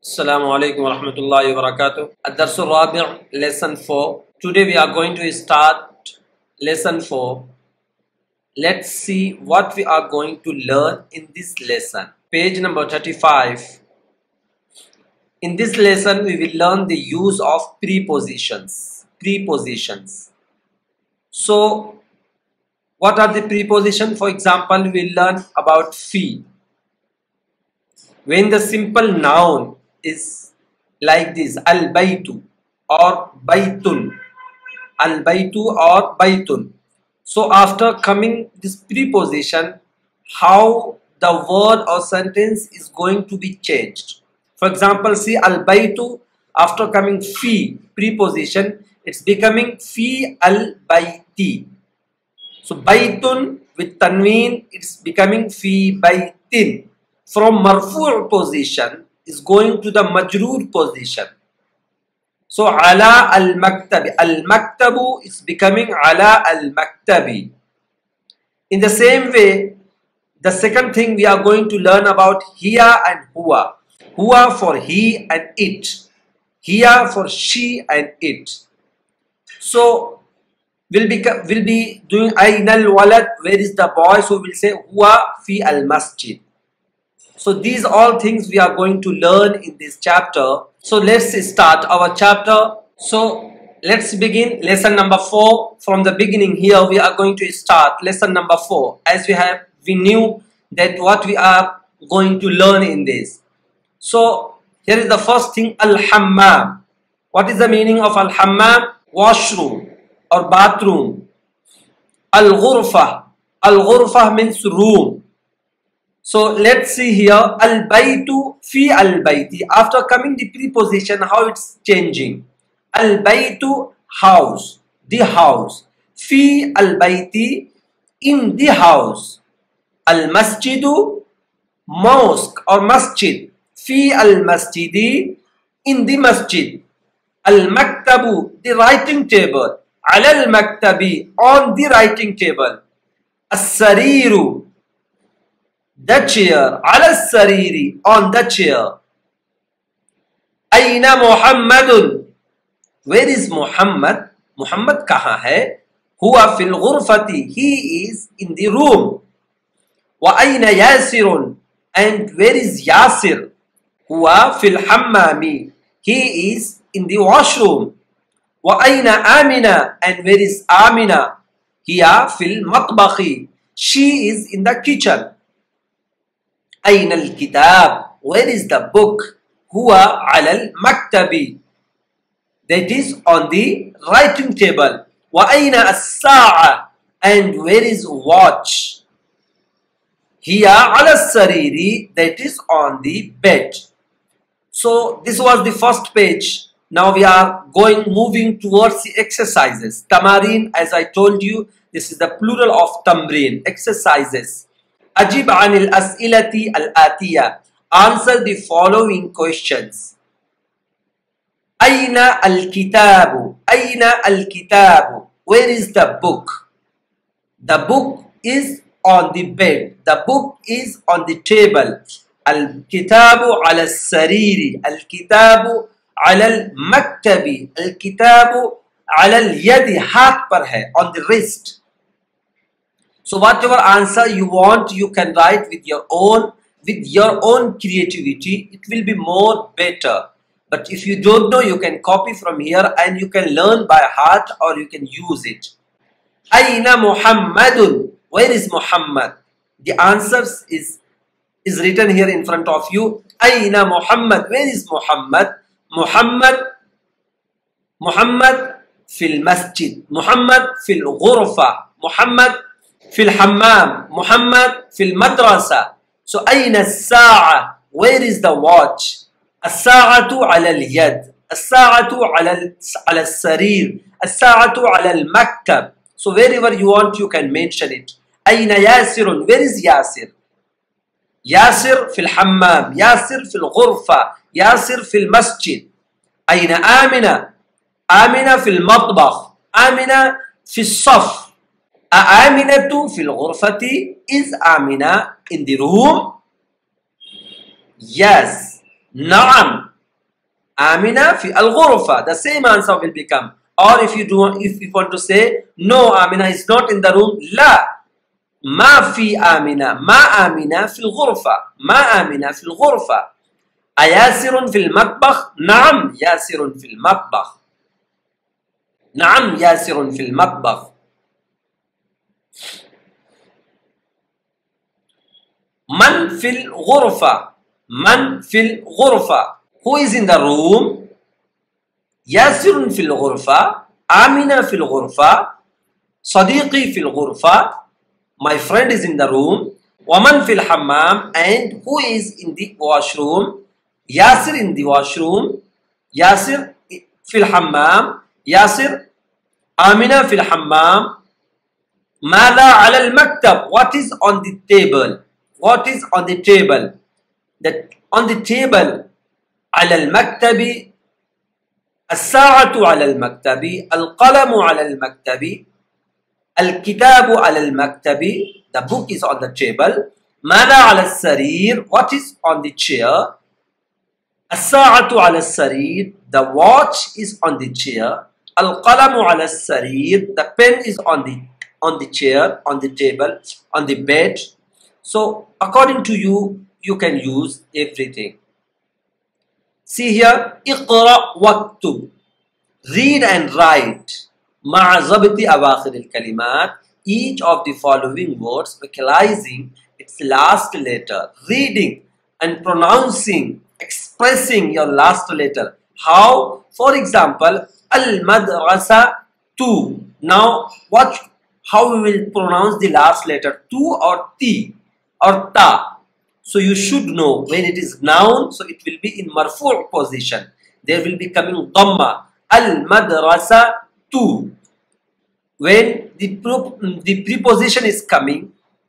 Assalamu alaikum wa rahmatullahi wa barakatuh. Ad-Darsu Rabi' lesson 4. Today we are going to start lesson 4. Let's see what we are going to learn in this lesson. Page number 35. In this lesson we will learn the use of prepositions. Prepositions. So what are the prepositions? For example, we will learn about fi. When the simple noun is like this, al-baytu or baytun, al-baytu or baytun. So after coming this preposition, how the word or sentence is going to be changed. For example, see al-baytu, after coming fi preposition, it's becoming fi al-bayti. So baytun with tanween, it's becoming fi baytin. From marfu' position is going to the majroor position. So ala al-maktabi. Al-maktabu is becoming ala al-maktabi. In the same way, the second thing we are going to learn about hiya and huwa. Huwa for he and it. Hiya for she and it. So we'll be doing aina al-walad. Where is the boy? So we'll say huwa fi al-masjid. So these all things we are going to learn in this chapter. So let's start our chapter. So let's begin lesson number 4. From the beginning here we are going to start lesson number 4. As we knew that what we are going to learn in this. So here is the first thing, al-hammam. What is the meaning of al-hammam? Washroom or bathroom. Al-ghurfa. Al-ghurfa means room. So let's see here, al-baytu fi al-bayti. After coming the preposition, how it's changing. Al-baytu, house, the house. Fi al-bayti, in the house. Al-masjidu, mosque or masjid. Fi al-masjidi, in the masjid. Al-maktabu, the writing table. Ala al-maktabi, on the writing table. As-sariru, the chair, ala sariri, on the chair. Aina Muhammadun, where is Muhammad? Muhammad kaha hai? Huwa fil ghurfati, he is in the room. Wa aina Yasirun, and where is Yasir? Huwa fil hammami, he is in the washroom. Wa aina Amina, and where is Amina? Hiya fil matbakhi, she is in the kitchen. أين الكتاب, where is the book? هو على المكتب, that is on the writing table. وأين الساعة, and where is watch? هي على السرير, that is on the bed. So this was the first page. Now we are moving towards the exercises. Tamarin, as I told you, this is the plural of tamrin, exercises. Ajib anil as'ilati al-atiya. Answer the following questions. Aina al-kitabu? Aina al-kitabu? Where is the book? The book is on the bed. The book is on the table. Al-kitabu ala al-sariri. Al-kitabu ala al-maktabi. Al-kitabu ala al-yadi. Haath par hai, on the wrist. So whatever answer you want, you can write with your own creativity. It will be more better. But if you don't know, you can copy from here and you can learn by heart or you can use it. Aina Muhammadun? Where is Muhammad? The answers is written here in front of you. Aina Muhammad? Where is Muhammad? Muhammad fil masjid. Muhammad fil ghurfa. Muhammad fil hammam. Muhammad fil madrasa. So aina as-sa'a? Where is the watch? As-sa'atu ala al-yad. As-sa'atu ala al-sarir. As-sa'atu ala al-maktab. So wherever you want, you can mention it. Aina Yasirun? Where is Yasir? Yasir fil hammam. Yasir fil ghurfa. Yasir fil masjid. Aina Amina? Amina fil matbakh. Amina fil saf. Aminatu fil ghurfati? Is Amina in the room? Yes. Naam. Amina fi al-ghurfa. The same answer will become. Or if you want to say no, Amina is not in the room. La. ما في آمنة ما آمنة في الغرفة ما آمنة في الغرفة. أياسر في المطبخ؟ نعم ياسر في المطبخ. نعم ياسر في المطبخ. من في الغرفة؟ من في الغرفة. Who is in the room? ياسر في الغرفة. آمنة في الغرفة. صديقي في الغرفة. My friend is in the room. ومن في الحمام, and who is in the washroom? ياسر in the washroom. ياسر في الحمام. ياسر. آمنة في الحمام. ماذا على المكتب? What is on the table? What is on the table? That on the table. على المكتب. الساعة على المكتب. القلم على المكتب. الكتاب على المكتب. The book is on the table. ماذا على السرير? What is on the chair? الساعة على السرير. The watch is on the chair. القلم على السرير. The pen is on the chair, on the table, on the bed. So according to you, you can use everything. See here, اقرأ واكتب. Read and write. مع ضبط أواخر الكلمات. Each of the following words vocalizing its last letter. Reading and pronouncing, expressing your last letter. How? For example, al-madrasa tu. Now, how we will pronounce the last letter? Tu or ti or ta. So you should know when it is noun, so it will be in marfu' position. There will be coming dhamma. Al-madrasa tu. When the preposition is coming,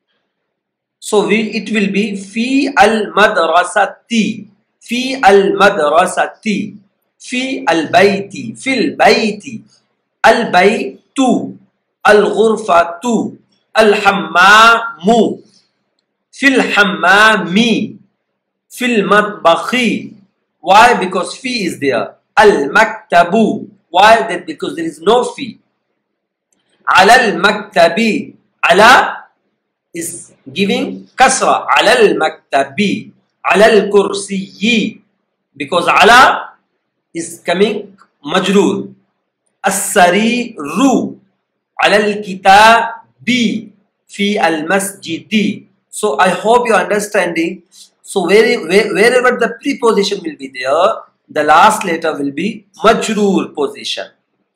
so it will be fi al-madrasati, fi al-madrasati, fi al-bayti, fil bayti, al-baytu, al-ghurfatu, al-hammamu, fil hammami, fil matbakhi. Why? Because fi is there. Al-maktabu. Why? That because there is no fi. على المكتب. على is giving kasra. على المكتب. على الكرسي. Because على is coming majroor. السرير. على الكتاب. في المسجد. So I hope you are understanding. So wherever the preposition will be there, the last letter will be majroor position.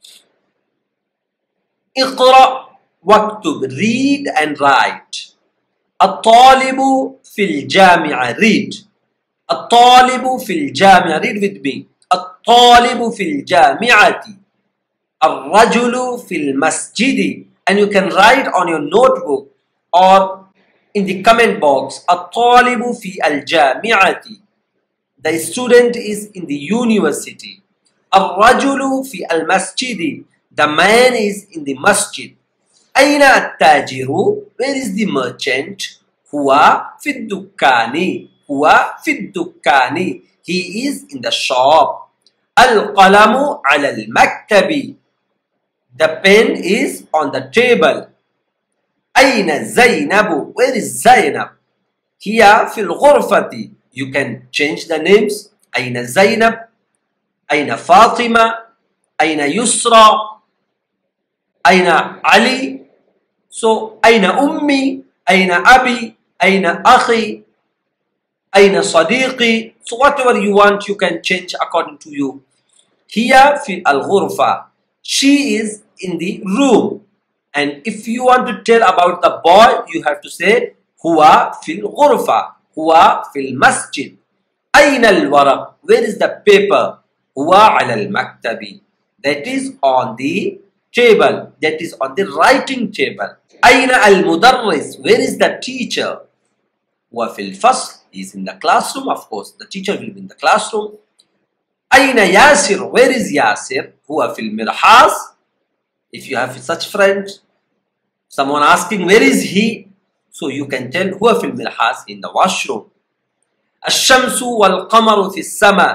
اقرأ واكتب. Read and write. الطالب في الجامعة. Read. الطالب في الجامعة. Read with me. الطالب في الجامعة. الرجل في المسجد. And you can write on your notebook or in the comment box. الطالب في الجامعة. The student is in the university. الرجل في المسجد. The man is in the masjid. أين التاجر? Where is the merchant? هو في الدكان. هو في الدكان. He is in the shop. القلم على المكتب. The pen is on the table. أين زينب? Where is Zainab? Here في الغرفة. You can change the names. أين زينب? أين فاطمة? أين يسرى? أين علي? So أين أمي? أين أبي? أين أخي? أين صديقي? So whatever you want, you can change according to you. Here في الغرفة. She is in the room. And if you want to tell about the boy, you have to say هو في الغرفة. هو في المسجد. أين الورق? Where is the paper? هو على المكتب. That is on the table. That is on the writing table. أين المدرس? Where is the teacher? هو في الفصل. He is in the classroom, of course. The teacher will be in the classroom. أين ياسر? Where is ياسر? هو في المرحاض. If you have such friend, someone asking where is he? So you can tell هو في المرحاض, in the washroom. الشمس والقمر في السماء.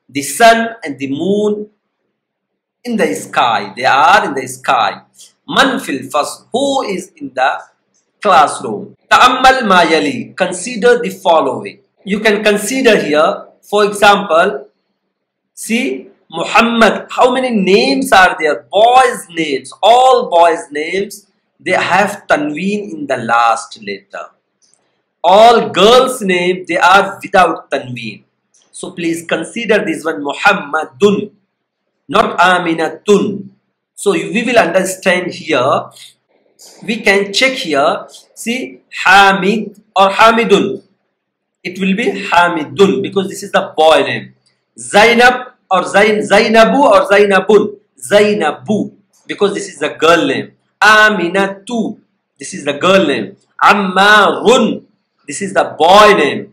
The sun and the moon in the sky. They are in the sky. Man fil fasl. Who is in the classroom? Ta'ammal ma yali. Consider the following. You can consider here, for example, see Muhammad. How many names are there? Boys' names. All boys' names, they have tanween in the last letter. All girls' names, they are without tanween. So please consider this one Muhammadun, not Aminatun. So we will understand here. We can check here. See Hamid or Hamidun. It will be Hamidun because this is the boy name. Zainab or Zainabu or Zainabun. Zainabu because this is the girl name. Aminatu, this is the girl name. Ammarun, this is the boy name.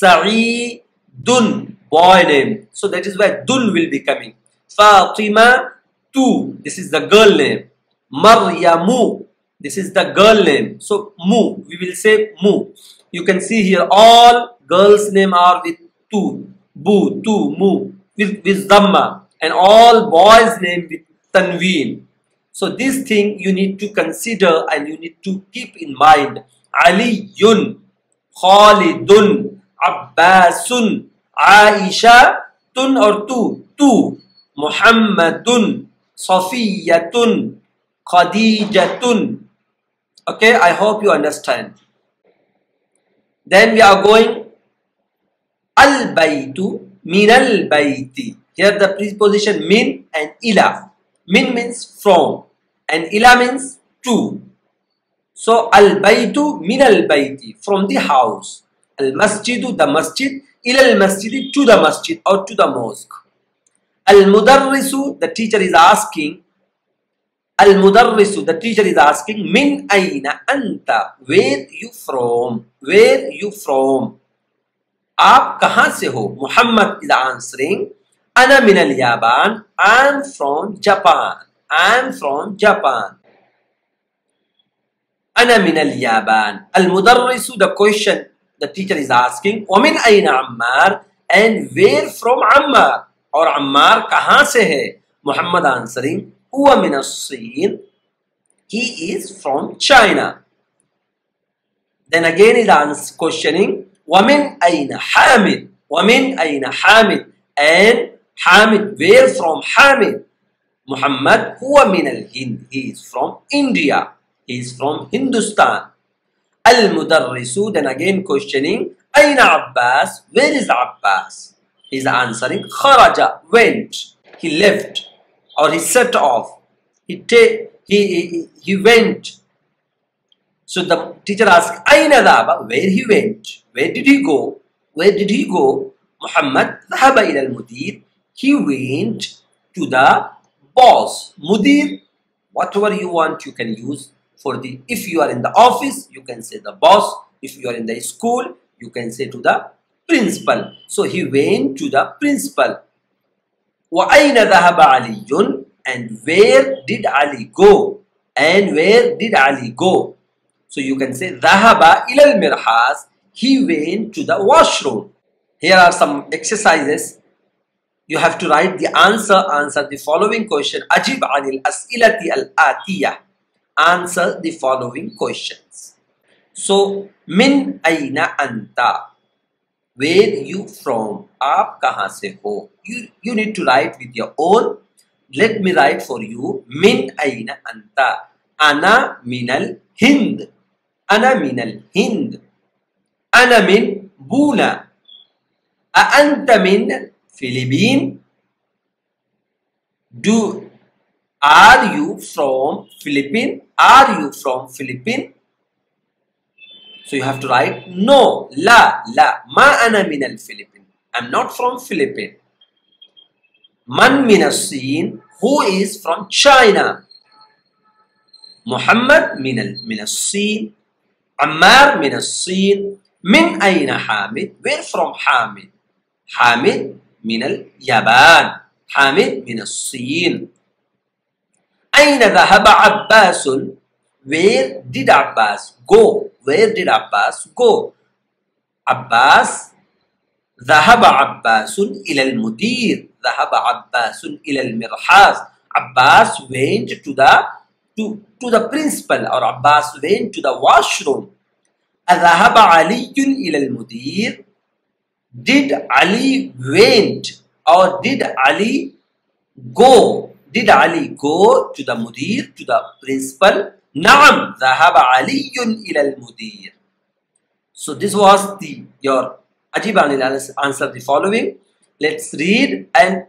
Sa'idun, boy name. So that is why dun will be coming. Fatima, tu, this is the girl name. Maryamu, this is the girl name. So mu, we will say mu. You can see here all girls' name are with tu, bu, tu, mu, with dhamma, and all boys' name with tanween. So this thing you need to consider and you need to keep in mind. Aliyun, Khalidun, Abbasun, Aisha, tun or tu, Muhammadun, Safiyatun, Khadijatun. Okay, I hope you understand. Then we are going al-baytu min al-bayti. Here the preposition min and ila. Min means from and ila means to. So al-baytu min al-bayti, from the house. Al-masjidu, the masjid. Ila al-masjid, to the masjid or to the mosque. Al-mudarrisu, the teacher is asking. Al-mudarrisu, the teacher is asking, min aina anta, where you from? Where you from? आप कहाँ से हो? Muhammad is answering, ana min al-Yaban, I am from Japan. I am from Japan. Ana min al-Yaban. Al-mudarrisu, the question the teacher is asking, wa min aina Ammar, and where from Ammar? Or Ammar कहाँ से है? Muhammad answering, huwa min as-Sin, he is from China. Then again is questioning, وَمِنْ أَيْنَ حَامِدٍ, وَمِنْ أَيْنَ حَامِدٍ, and Hamid, where from Hamid? Muhammad, huwa min al-Hind, he is from India, he is from Hindustan. Al-Mudarrisu, then again questioning, Aina Abbas, where is Abbas? He is answering, Kharaja, went, he left, or he set off, he went. So the teacher asked, Aina dhaba, where he went? Where did he go? Where did he go? Muhammad dhaba ila al-mudir, he went to the boss. Mudir, whatever you want you can use for the, if you are in the office, you can say the boss. If you are in the school, you can say to the principal. So he went to the principal. Wa aina dhahaba Aliyun, and where did Ali go? And where did Ali go? So you can say dhahaba ila al-mirhas, he went to the washroom. Here are some exercises. You have to write the answer the following question. Ajib anil as'ilati al-atiyah. Answer the following questions. So, min aina anta, where you from? Aap kahan se ho? You need to write with your own. Let me write for you. Min aina anta. Ana minal Hind. Ana minal Hind. Ana min Buna. Anta min Philippines. Are you from Philippines? Are you from Philippines? So you have to write no, la, ma ana min al Philippines. I'm not from Philippines. Man min as-Sin, who is from China? Muhammad min as-Sin. Ammar min as-Sin. Min ayna Hamid, where from Hamid? Hamid min al-Yaban. Hamid min as-Sin. Ayna dhahaba Abbasun, where did Abbas go? Where did Abbas go? Abbas ذهب عباس إلى المدير. ذهب عباس إلى المرحاض. Abbas went to the principal, or Abbas went to the washroom. أذهب علي إلى المدير. Did Ali went, or did Ali go? Did Ali go to the mudir, to the principal? نعم ذهب علي إلى المدير. So this was your Ajib Anil answer the following. Let's read, and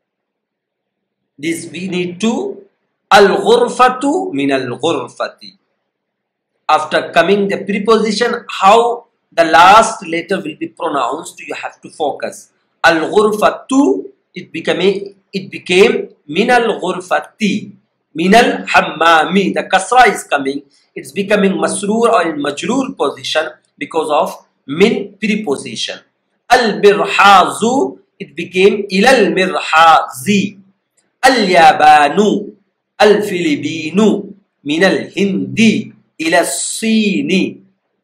this we need to al-ghurfatu min al-ghurfati. After coming the preposition, how the last letter will be pronounced, you have to focus. Al-ghurfatu, it became min al-ghurfati, min al-hammami. The kasra is coming, it's becoming masroor or in majroor position because of min preposition. Al-mirhazu, it became ilal mirhazi. Al-yabanu, al-filibinu, min al-hindi, ila al-sini.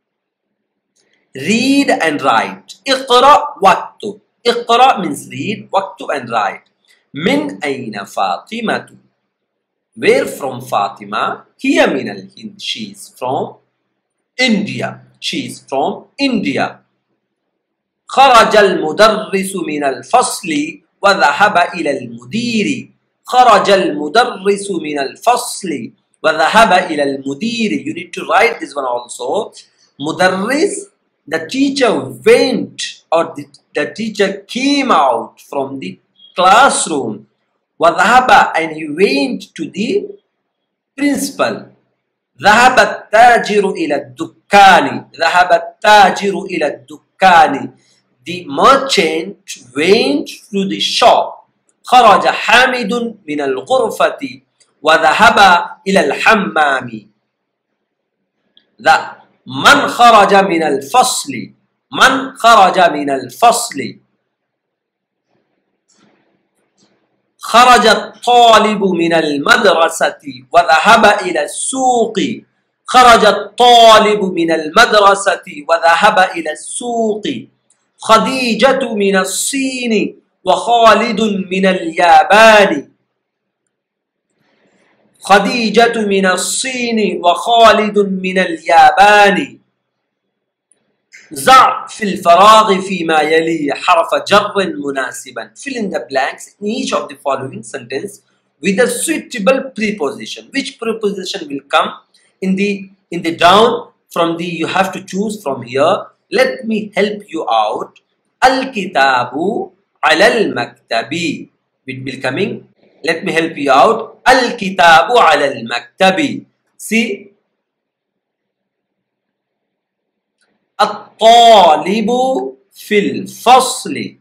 Read and write. Iqra waktub. Iqra means read, waktub and write. Min ayna Fatimatu. Where from Fatima? Hiya min al-Hind. She is from India. She is from India. خرج المدرس من الفصل وذهب إلى المدير. خرج المدرس من الفصل وذهب إلى المدير. You need to write this one also. Mudarris, the teacher went, or the teacher came out from the classroom. وذهب, and he went to the principal. ذهب التاجر إلى الدكان. ذهب التاجر إلى الدكان. The merchant went to the shop. خرج حامد من الغرفة وذهب إلى الحمام. من خرج من الفصل. من خرج من الفصل. خرج الطالب من المدرسة وذهب إلى السوق. خرج الطالب من المدرسة وذهب إلى السوق. خديجة من الصين وخالد من اليابان. خديجة من الصين وخالد من اليابان. ضع في الفراغ فيما يلي حرف جر مناسبا. Fill in the blanks in each of the following sentence with a suitable preposition. Which preposition will come in the down from the, you have to choose from here. Let me help you out. Al-kitabu ala al-maktabi. It will coming. Let me help you out. Al-kitabu ala al-maktabi. See. الطالب في الفصل.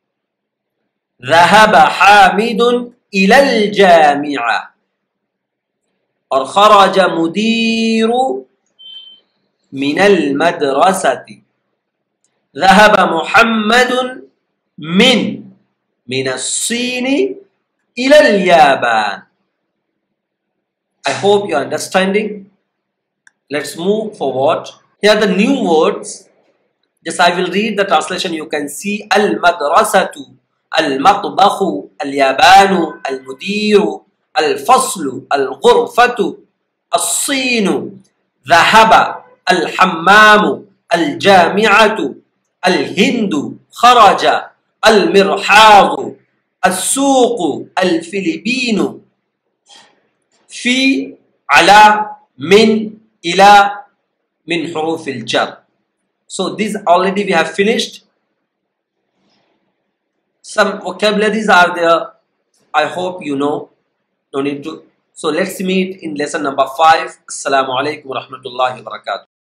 ذهب حامد إلى الجامعة. और خرج مدير من المدرسة. ذهب محمد من الصين إلى اليابان. I hope you are understanding. Let's move forward. Here are the new words. Just I will read the translation. You can see al-madrasatu, al-matbakhu, al-yabanu, al-mudiru, al-faslu, al-ghurfatu, al-sinu, dhahaba, al-hammamu, al-jami'atu, al-hindu, kharaja, al-mirhadu, al-suqu, al-filibinu, fi, ala, min, ila, min huruf al-jar. So these already we have finished. Some vocabularies are there. I hope you know. No need to. So let's meet in lesson number 5. Assalamu alaikum wa rahmatullahi wa barakatuh.